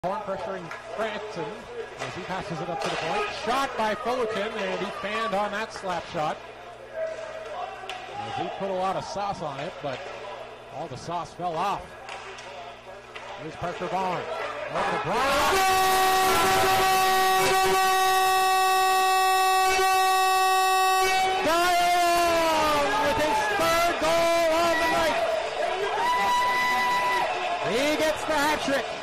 Vaughan pressuring Branson as he passes it up to the point. Shot by Fullerton, and he fanned on that slap shot. As he put a lot of sauce on it, but all the sauce fell off. Here's pressure Vaughan. Over to Briir. Vaughan with his third goal on the night. He gets the hat trick.